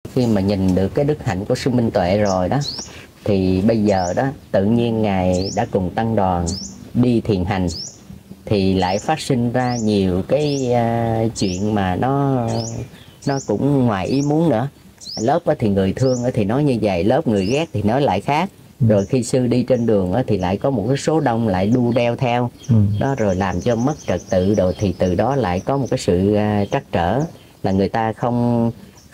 khi mà nhìn được cái đức hạnh của sư Minh Tuệ rồi đó, thì bây giờ đó tự nhiên Ngài đã cùng tăng đoàn đi thiền hành, thì lại phát sinh ra nhiều cái chuyện mà nó cũng ngoài ý muốn nữa. Lớp thì người thương thì nói như vậy, lớp người ghét thì nói lại khác. Rồi khi sư đi trên đường thì lại có một cái số đông lại đu đeo theo đó, rồi làm cho mất trật tự rồi, thì từ đó lại có một cái sự trắc trở, là người ta không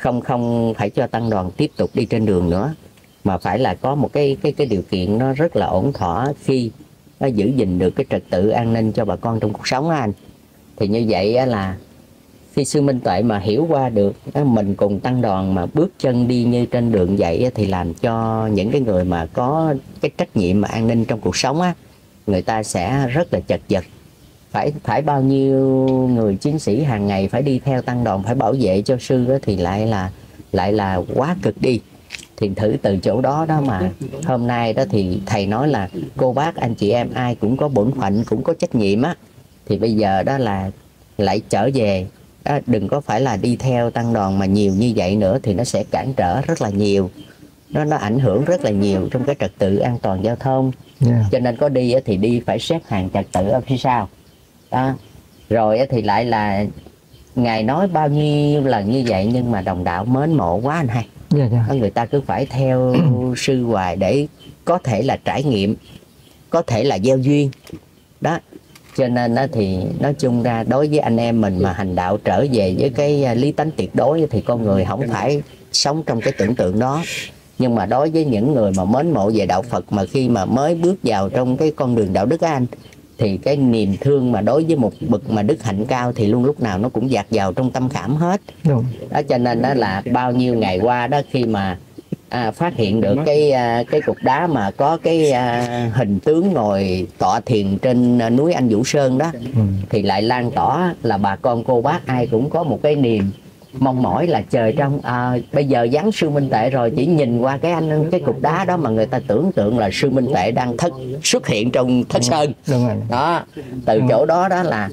phải cho tăng đoàn tiếp tục đi trên đường nữa, mà phải là có một cái điều kiện nó rất là ổn thỏa khi nó giữ gìn được cái trật tự an ninh cho bà con trong cuộc sống á anh. Thì như vậy là khi sư Minh Tuệ mà hiểu qua được mình cùng tăng đoàn mà bước chân đi như trên đường vậy, thì làm cho những cái người mà có cái trách nhiệm mà an ninh trong cuộc sống á, người ta sẽ rất là chật vật. Phải bao nhiêu người chiến sĩ hàng ngày phải đi theo tăng đoàn, phải bảo vệ cho sư đó, thì lại là quá cực đi. Thì thử từ chỗ đó đó mà hôm nay đó thì thầy nói là cô bác anh chị em ai cũng có bổn phận, cũng có trách nhiệm á, thì bây giờ đó là lại trở về đó, đừng có phải là đi theo tăng đoàn mà nhiều như vậy nữa, thì nó sẽ cản trở rất là nhiều, nó ảnh hưởng rất là nhiều trong cái trật tự an toàn giao thông. Cho nên có đi thì đi phải xếp hàng trật tự ở phía sau đó. Rồi thì lại là Ngài nói bao nhiêu lần như vậy, nhưng mà đồng đạo mến mộ quá anh hai. Người ta cứ phải theo sư hoài để có thể là trải nghiệm, có thể là gieo duyên đó. Cho nên thì nói chung ra đối với anh em mình mà hành đạo trở về với cái lý tánh tuyệt đối, thì con người không phải sống trong cái tưởng tượng đó. Nhưng mà đối với những người mà mến mộ về đạo Phật, mà khi mà mới bước vào trong cái con đường đạo đức á anh, thì cái niềm thương mà đối với một bậc mà đức hạnh cao thì luôn lúc nào nó cũng dạt vào trong tâm khảm hết. Đó, cho nên đó là bao nhiêu ngày qua đó, khi mà phát hiện được cái cục đá mà có cái hình tướng ngồi tọa thiền trên núi Anh Vũ Sơn đó, thì lại lan tỏa là bà con cô bác ai cũng có một cái niềm mong mỏi là trời trong bây giờ vắng sư Minh Tuệ rồi, chỉ nhìn qua cái cục đá đó mà người ta tưởng tượng là sư Minh Tuệ đang xuất hiện trong thất sơn đó. Từ chỗ đó đó là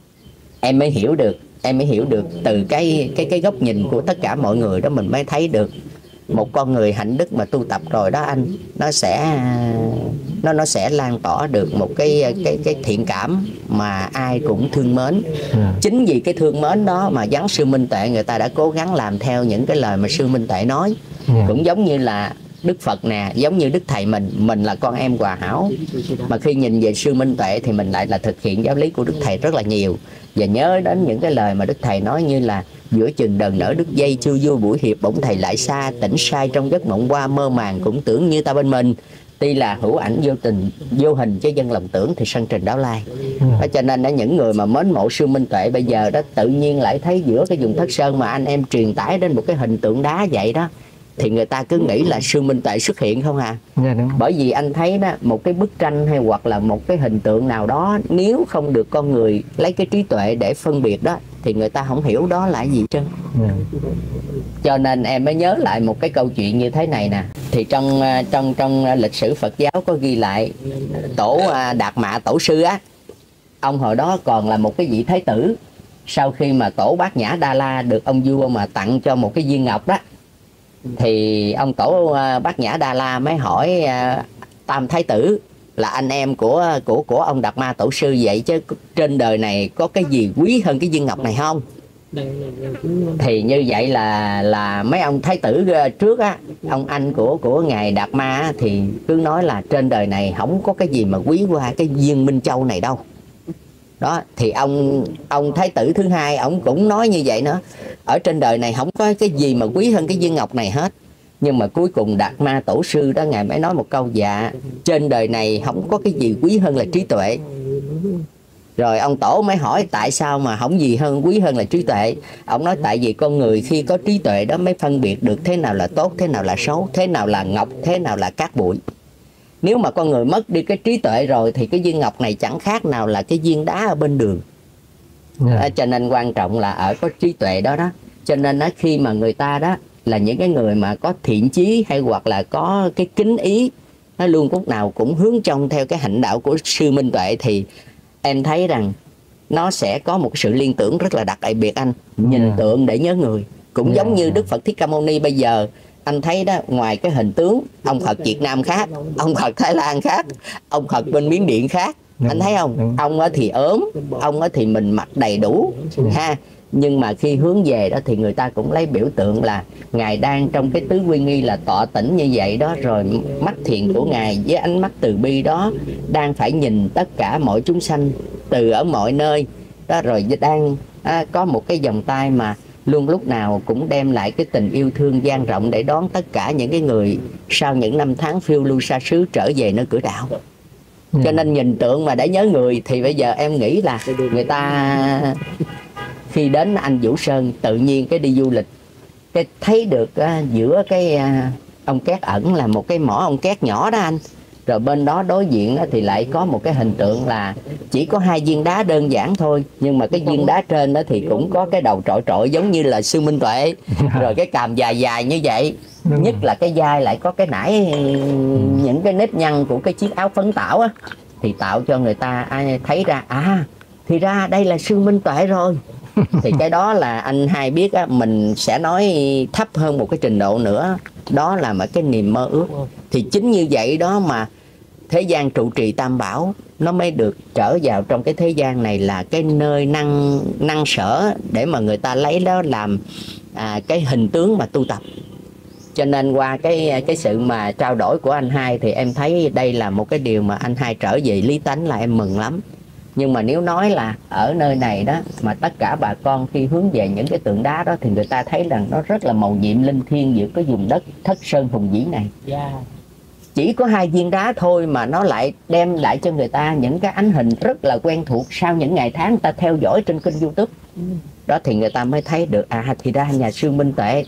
em mới hiểu được từ cái góc nhìn của tất cả mọi người đó, mình mới thấy được một con người hạnh đức mà tu tập rồi đó anh, nó sẽ lan tỏa được một cái thiện cảm mà ai cũng thương mến. Chính vì cái thương mến đó mà vắng sư Minh Tuệ, người ta đã cố gắng làm theo những cái lời mà sư Minh Tuệ nói. Cũng giống như là Đức Phật nè, giống như Đức Thầy mình là con em hòa hảo, mà khi nhìn về sư Minh Tuệ thì mình lại là thực hiện giáo lý của Đức Thầy rất là nhiều, và nhớ đến những cái lời mà Đức Thầy nói như là giữa chừng đờn nở đứt dây, chưa vui buổi hiệp bỗng thầy lại xa, tỉnh sai trong giấc mộng qua, mơ màng cũng tưởng như ta bên mình, tuy là hữu ảnh vô tình vô hình chứ dân lòng tưởng thì sân trình đáo lai. Đó, cho nên những người mà mến mộ sư Minh Tuệ bây giờ đó, tự nhiên lại thấy giữa cái vùng thất sơn mà anh em truyền tải đến một cái hình tượng đá vậy đó, thì người ta cứ nghĩ là sư Minh Tuệ xuất hiện không à. Bởi vì anh thấy đó, một cái bức tranh hay hoặc là một cái hình tượng nào đó, nếu không được con người lấy cái trí tuệ để phân biệt đó, thì người ta không hiểu đó là gì chứ. Cho nên em mới nhớ lại một cái câu chuyện như thế này nè. Thì trong lịch sử Phật giáo có ghi lại tổ Đạt Mạ tổ sư á, ông hồi đó còn là một cái vị thái tử. Sau khi mà tổ Bát Nhã Đa La được ông vua mà tặng cho một cái viên ngọc đó, thì ông tổ Bát Nhã Đa La mới hỏi Tam Thái Tử là anh em của ông Đạt Ma tổ sư, vậy chứ trên đời này có cái gì quý hơn cái viên ngọc này không? Thì như vậy là mấy ông thái tử trước á, ông anh của ngài Đạt Ma á, thì cứ nói là trên đời này không có cái gì mà quý qua cái viên Minh Châu này đâu. Đó, thì ông thái tử thứ hai ông cũng nói như vậy nữa, ở trên đời này không có cái gì mà quý hơn cái viên ngọc này hết. Nhưng mà cuối cùng Đạt Ma tổ sư đó ngài mới nói một câu: dạ, trên đời này không có cái gì quý hơn là trí tuệ. Rồi ông tổ mới hỏi tại sao mà không gì quý hơn là trí tuệ. Ông nói tại vì con người khi có trí tuệ đó mới phân biệt được thế nào là tốt, thế nào là xấu, thế nào là ngọc, thế nào là cát bụi. Nếu mà con người mất đi cái trí tuệ rồi thì cái viên ngọc này chẳng khác nào là cái viên đá ở bên đường. Cho nên quan trọng là ở có trí tuệ đó đó. Cho nên khi mà người ta đó là những cái người mà có thiện chí hay hoặc là có cái kính ý, nó luôn lúc nào cũng hướng trông theo cái hạnh đạo của sư Minh Tuệ, thì em thấy rằng nó sẽ có một sự liên tưởng rất là đặc biệt anh. Nhìn tượng để nhớ người, Cũng giống như Đức Phật Thích Ca Mâu Ni bây giờ anh thấy đó, ngoài cái hình tướng, ông Phật Việt Nam khác, ông Phật Thái Lan khác, ông Phật bên Miến Điện khác. Anh thấy không? Ông thì ốm, ông thì mình mặc đầy đủ ha. Nhưng mà khi hướng về đó thì người ta cũng lấy biểu tượng là Ngài đang trong cái tứ quy nghi là tọa tĩnh như vậy đó. Rồi mắt thiền của Ngài với ánh mắt từ bi đó đang phải nhìn tất cả mọi chúng sanh từ ở mọi nơi đó. Rồi đang có một cái vòng tay mà luôn lúc nào cũng đem lại cái tình yêu thương dang rộng để đón tất cả những cái người sau những năm tháng phiêu lưu xa xứ trở về nơi cửa đạo. Cho nên nhìn tượng mà để nhớ người thì bây giờ em nghĩ là người ta khi đến anh Vũ Sơn tự nhiên cái đi du lịch cái thấy được giữa cái ông Két Ẩn là một cái mỏ ông Két nhỏ đó anh. Rồi bên đó đối diện thì lại có một cái hình tượng là chỉ có 2 viên đá đơn giản thôi, nhưng mà cái viên đá trên đó thì cũng có cái đầu trội trội giống như là Sư Minh Tuệ, rồi cái cằm dài dài như vậy. Nhất là cái vai lại có cái nải những cái nếp nhăn của cái chiếc áo phấn tảo á, thì tạo cho người ta thấy ra thì ra đây là Sư Minh Tuệ rồi. Thì cái đó là anh Hai biết á, mình sẽ nói thấp hơn một cái trình độ nữa, đó là một cái niềm mơ ước. Thì chính như vậy đó mà thế gian trụ trì Tam Bảo nó mới được trở vào trong cái thế gian này là cái nơi năng sở để mà người ta lấy đó làm cái hình tướng mà tu tập. Cho nên qua cái sự mà trao đổi của anh Hai thì em thấy đây là một cái điều mà anh Hai trở về lý tánh là em mừng lắm. Nhưng mà nếu nói là ở nơi này đó mà tất cả bà con khi hướng về những cái tượng đá đó thì người ta thấy rằng nó rất là mầu nhiệm linh thiêng giữa cái vùng đất Thất Sơn hùng vĩ này. Chỉ có 2 viên đá thôi mà nó lại đem lại cho người ta những cái ánh hình rất là quen thuộc sau những ngày tháng người ta theo dõi trên kênh YouTube. Đó thì người ta mới thấy được thì ra nhà sư Minh Tuệ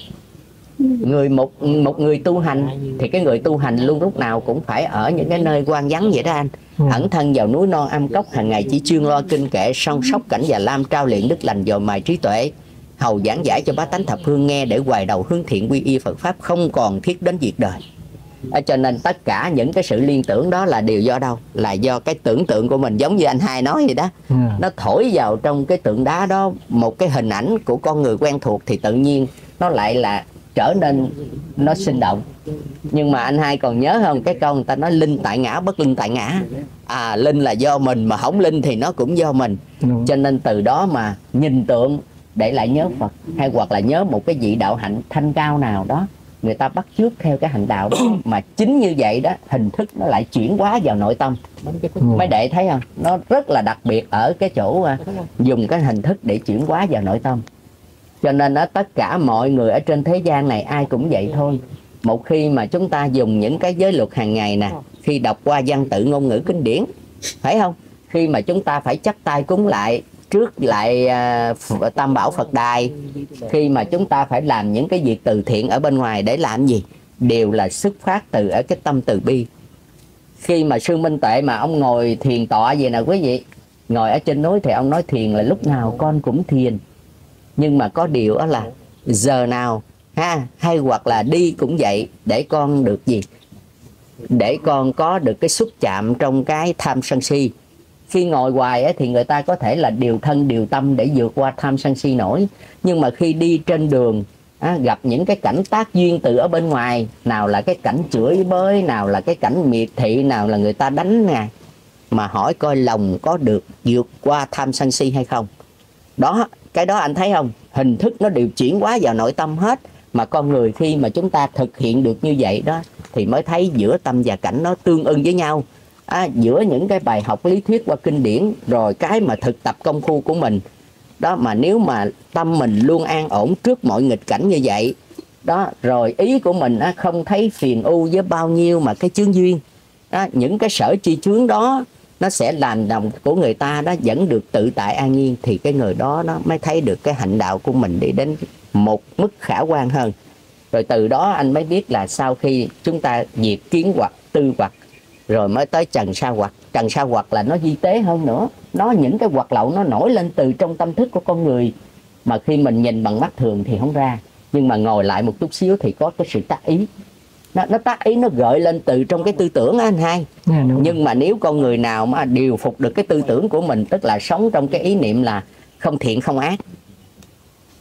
một người tu hành thì cái người tu hành luôn lúc nào cũng phải ở những cái nơi quan vắng vậy đó anh. Ẩn thân vào núi non âm cốc, hàng ngày chỉ chuyên lo kinh kệ, song sóc cảnh Già Lam, trao luyện đức lành, dồi mài trí tuệ, hầu giảng giải cho bá tánh thập phương nghe, để hoài đầu hướng thiện quy y Phật pháp, không còn thiết đến việc đời. Cho nên tất cả những cái sự liên tưởng đó là điều do đâu? Là do cái tưởng tượng của mình, giống như anh Hai nói vậy đó. Nó thổi vào trong cái tượng đá đó một cái hình ảnh của con người quen thuộc thì tự nhiên nó lại là trở nên nó sinh động. Nhưng mà anh Hai còn nhớ không cái câu người ta nói linh tại ngã bất linh tại ngã. Linh là do mình mà không linh thì nó cũng do mình. Cho nên từ đó mà nhìn tượng để lại nhớ Phật, hay hoặc là nhớ một cái vị đạo hạnh thanh cao nào đó, người ta bắt chước theo cái hành đạo đó. Mà chính như vậy đó, hình thức nó lại chuyển hóa vào nội tâm. Mấy đệ thấy không? Nó rất là đặc biệt ở cái chỗ dùng cái hình thức để chuyển hóa vào nội tâm. Cho nên tất cả mọi người ở trên thế gian này ai cũng vậy thôi. Một khi mà chúng ta dùng những cái giới luật hàng ngày nè, khi đọc qua văn tự ngôn ngữ kinh điển, phải không? Khi mà chúng ta phải chắp tay cúng lại trước lại Tam Bảo Phật Đài, khi mà chúng ta phải làm những cái việc từ thiện ở bên ngoài để làm gì? Đều là xuất phát từ ở cái tâm từ bi. Khi mà sư Minh Tuệ mà ông ngồi thiền tọa vậy nè quý vị, ngồi ở trên núi thì ông nói thiền là lúc nào con cũng thiền. Nhưng mà có điều đó là giờ nào hay hoặc là đi cũng vậy, để con được gì? Để con có được cái xúc chạm trong cái tham sân si. Khi ngồi hoài ấy, thì người ta có thể là điều thân điều tâm để vượt qua tham sân si nổi. Nhưng mà khi đi trên đường gặp những cái cảnh tác duyên từ ở bên ngoài, nào là cái cảnh chửi bới, nào là cái cảnh miệt thị, nào là người ta đánh Ngài, mà hỏi coi lòng có được vượt qua tham sân si hay không. Đó, cái đó anh thấy không? Hình thức nó đều chuyển hóa vào nội tâm hết. Mà con người khi mà chúng ta thực hiện được như vậy đó thì mới thấy giữa tâm và cảnh nó tương ưng với nhau. Giữa những cái bài học lý thuyết qua kinh điển rồi cái mà thực tập công phu của mình đó, mà nếu mà tâm mình luôn an ổn trước mọi nghịch cảnh như vậy đó, rồi ý của mình không thấy phiền ưu với bao nhiêu mà cái chướng duyên đó, những cái sở chi chướng đó nó sẽ làm lòng của người ta đó vẫn được tự tại an nhiên, thì cái người đó nó mới thấy được cái hạnh đạo của mình đi đến một mức khả quan hơn. Rồi từ đó anh mới biết là sau khi chúng ta diệt kiến hoặc tư hoặc rồi mới tới trần sa hoặc. Trần sa hoặc là nó vi tế hơn nữa, nó những cái hoặc lậu nó nổi lên từ trong tâm thức của con người mà khi mình nhìn bằng mắt thường thì không ra, nhưng mà ngồi lại một chút xíu thì có cái sự tác ý. Nó tác ý, nó gợi lên từ trong cái tư tưởng á anh Hai. Nhưng mà nếu con người nào mà điều phục được cái tư tưởng của mình, tức là sống trong cái ý niệm là không thiện không ác,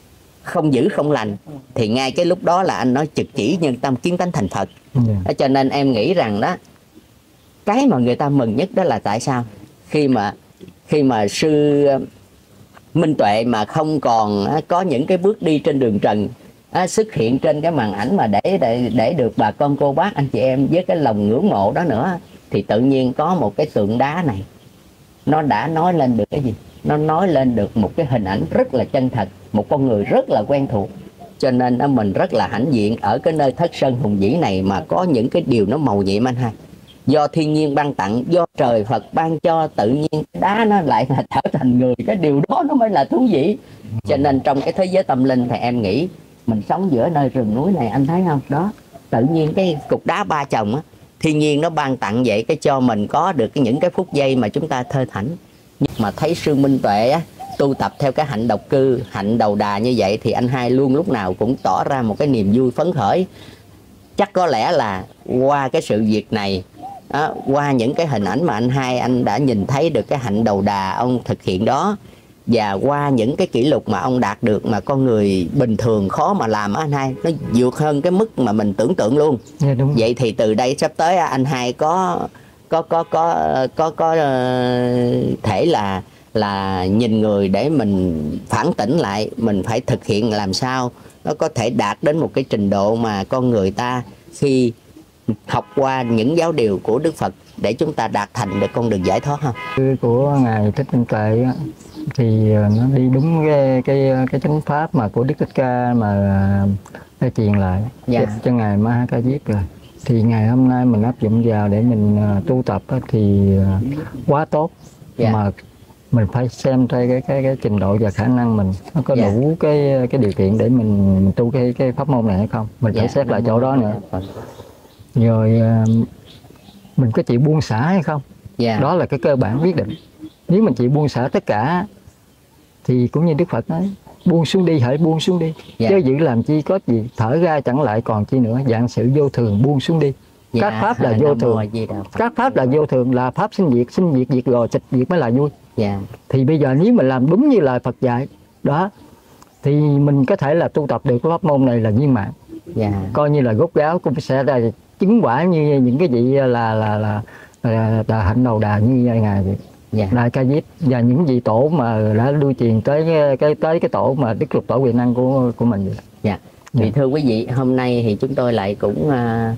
không giữ không lành, thì ngay cái lúc đó là anh nói trực chỉ nhân tâm kiến tánh thành Phật. Cho nên em nghĩ rằng đó, cái mà người ta mừng nhất đó là tại sao khi mà sư Minh Tuệ mà không còn có những cái bước đi trên đường trần xuất hiện trên cái màn ảnh mà để được bà con cô bác anh chị em với cái lòng ngưỡng mộ đó nữa, thì tự nhiên có một cái tượng đá này nó đã nói lên được cái gì? Nó nói lên được một cái hình ảnh rất là chân thật, một con người rất là quen thuộc. Cho nên mình rất là hãnh diện ở cái nơi Thất Sơn hùng vĩ này mà có những cái điều nó màu nhiệm anh hai. Do thiên nhiên ban tặng, do trời Phật ban cho, tự nhiên cái đá nó lại là trở thành người. Cái điều đó nó mới là thú vị. Cho nên trong cái thế giới tâm linh thì em nghĩ mình sống giữa nơi rừng núi này, anh thấy không? Đó, tự nhiên cái cục đá ba chồng á, thiên nhiên nó ban tặng vậy, cái cho mình có được những cái phút giây mà chúng ta thơ thảnh. Nhưng mà thấy sư Minh Tuệ á, tu tập theo cái hạnh độc cư, hạnh đầu đà như vậy, thì anh hai luôn lúc nào cũng tỏ ra một cái niềm vui phấn khởi. Chắc có lẽ là qua cái sự việc này, qua những cái hình ảnh mà anh đã nhìn thấy được cái hạnh đầu đà ông thực hiện đó, và qua những cái kỷ lục mà ông đạt được mà con người bình thường khó mà làm anh hai, nó vượt hơn cái mức mà mình tưởng tượng luôn. Đúng. Vậy thì từ đây sắp tới anh hai có thể là nhìn người để mình phản tỉnh lại, mình phải thực hiện làm sao nó có thể đạt đến một cái trình độ mà con người ta khi học qua những giáo điều của Đức Phật để chúng ta đạt thành được con đường giải thoát không? Của ngài Thích Minh Tuệ thì nó đi đúng cái chánh pháp mà của Đức Thích Ca mà đã truyền lại cho ngài Ma Ha Ca Diếp rồi. Thì ngày hôm nay mình áp dụng vào để mình tu tập thì quá tốt. Mà mình phải xem theo cái trình độ và khả năng mình nó có đủ cái điều kiện để mình tu cái pháp môn này hay không. Mình phải xét lại chỗ đó nữa. Rồi mình có chịu buông xả hay không? Đó là cái cơ bản quyết định. Nếu mình chịu buông xả tất cả thì cũng như Đức Phật nói, buông xuống đi, hãy buông xuống đi. Chứ giữ làm chi có gì, thở ra chẳng lại còn chi nữa. Dạng sự vô thường buông xuống đi. Các pháp là vô thường. Các pháp là vô thường, là pháp sinh diệt diệt rồi tịch diệt mới là vui. Thì bây giờ nếu mình làm đúng như lời Phật dạy đó, thì mình có thể là tu tập được cái pháp môn này là viên mãn. Coi như là gốc gáo cũng sẽ ra chứng quả như những cái vị là hạnh đầu đà như ngài vậy. Đại Ca Diếp và những vị tổ mà đã lưu truyền tới cái tổ mà Đức Lục Tổ Quyền Năng của mình vậy. Thì thưa quý vị, hôm nay thì chúng tôi lại cũng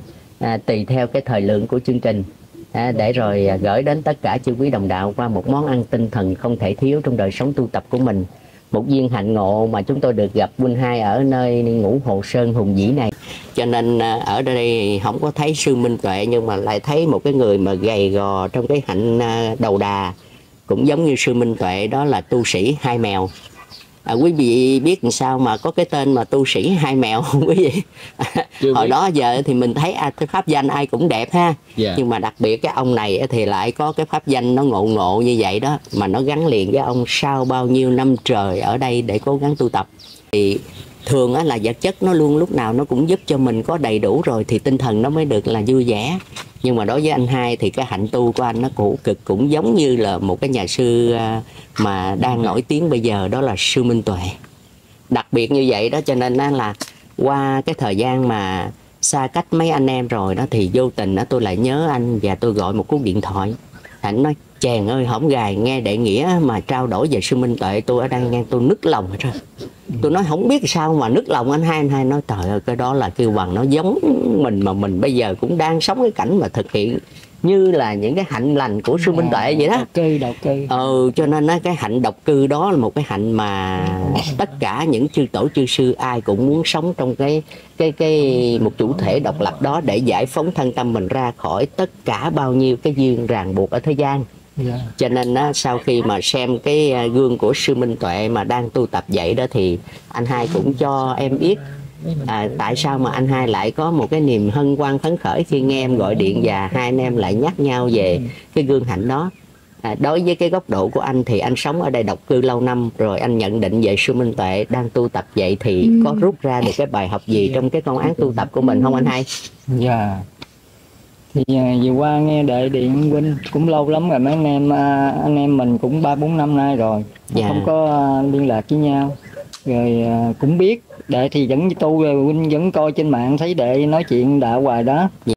tùy theo cái thời lượng của chương trình để rồi gửi đến tất cả chư quý đồng đạo qua một món ăn tinh thần không thể thiếu trong đời sống tu tập của mình. Một viên hạnh ngộ mà chúng tôi được gặp huynh hai ở nơi Ngũ Hồ Sơn hùng vĩ này. Cho nên ở đây không có thấy sư Minh Tuệ, nhưng mà lại thấy một cái người mà gầy gò trong cái hạnh đầu đà, cũng giống như sư Minh Tuệ, đó là tu sĩ hai mèo. Quý vị biết làm sao mà có cái tên mà tu sĩ hai mèo không quý vị? Hồi đó giờ thì mình thấy cái pháp danh ai cũng đẹp ha. Nhưng mà đặc biệt cái ông này thì lại có cái pháp danh nó ngộ ngộ như vậy đó, mà nó gắn liền với ông sau bao nhiêu năm trời ở đây để cố gắng tu tập. Thì thường là vật chất nó luôn lúc nào nó cũng giúp cho mình có đầy đủ rồi thì tinh thần nó mới được là vui vẻ. Nhưng mà đối với anh hai thì cái hạnh tu của anh nó cũng giống như là một cái nhà sư mà đang nổi tiếng bây giờ, đó là sư Minh Tuệ. Đặc biệt như vậy đó, cho nên là qua cái thời gian mà xa cách mấy anh em rồi đó, thì vô tình tôi lại nhớ anh và tôi gọi một cú điện thoại. Anh nói: "Chàng ơi, hổng gài nghe Đệ Nghĩa mà trao đổi về sư Minh Tuệ, tôi ở đây nghe tôi nức lòng hết rồi." Tôi nói không biết sao mà nức lòng anh hai nói trời ơi, cái đó là kêu bằng nó giống mình, mà mình bây giờ cũng đang sống cái cảnh mà thực hiện như là những cái hạnh lành của sư Minh Tuệ vậy đó. Độc cư. Cho nên cái hạnh độc cư đó là một cái hạnh mà tất cả những chư tổ chư sư ai cũng muốn sống trong cái một chủ thể độc lập đó, để giải phóng thân tâm mình ra khỏi tất cả bao nhiêu cái duyên ràng buộc ở thế gian. Cho nên sau khi mà xem cái gương của sư Minh Tuệ mà đang tu tập vậy đó, thì anh hai cũng cho em biết tại sao mà anh hai lại có một cái niềm hân hoan phấn khởi khi nghe em gọi điện, và hai anh em lại nhắc nhau về cái gương hạnh đó. Đối với cái góc độ của anh thì anh sống ở đây độc cư lâu năm rồi, anh nhận định về sư Minh Tuệ đang tu tập vậy thì có rút ra được cái bài học gì trong cái công án tu tập của mình không anh hai? Thì vừa qua nghe Đệ điện huynh cũng lâu lắm rồi, mấy anh em mình cũng 3-4 năm nay rồi không có liên lạc với nhau. rồi cũng biết đệ thì vẫn tu rồi, huynh vẫn coi trên mạng thấy đệ nói chuyện đạo hoài đó.